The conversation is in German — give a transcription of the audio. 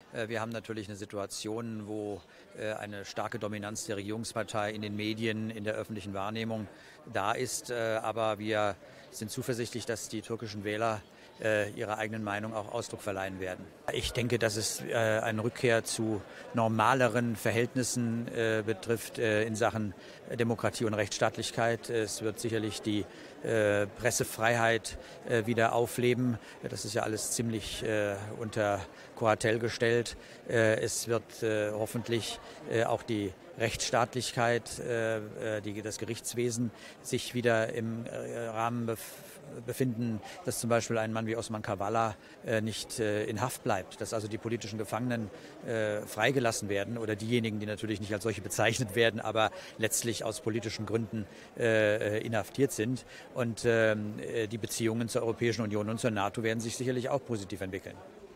Wir haben natürlich eine Situation, wo eine starke Dominanz der Regierungspartei in den Medien, in der öffentlichen Wahrnehmung da ist. Aber wir sind zuversichtlich, dass die türkischen Wähler ihrer eigenen Meinung auch Ausdruck verleihen werden. Ich denke, dass es eine Rückkehr zu normaleren Verhältnissen betrifft in Sachen Demokratie und Rechtsstaatlichkeit. Es wird sicherlich die Pressefreiheit wieder aufleben. Das ist ja alles ziemlich unter Kuratell gestellt. Es wird hoffentlich auch die Rechtsstaatlichkeit, das Gerichtswesen sich wieder im Rahmen befinden, dass zum Beispiel ein Mann wie Osman Kavala nicht in Haft bleibt, dass also die politischen Gefangenen freigelassen werden oder diejenigen, die natürlich nicht als solche bezeichnet werden, aber letztlich aus politischen Gründen inhaftiert sind. Und die Beziehungen zur Europäischen Union und zur NATO werden sich sicherlich auch positiv entwickeln.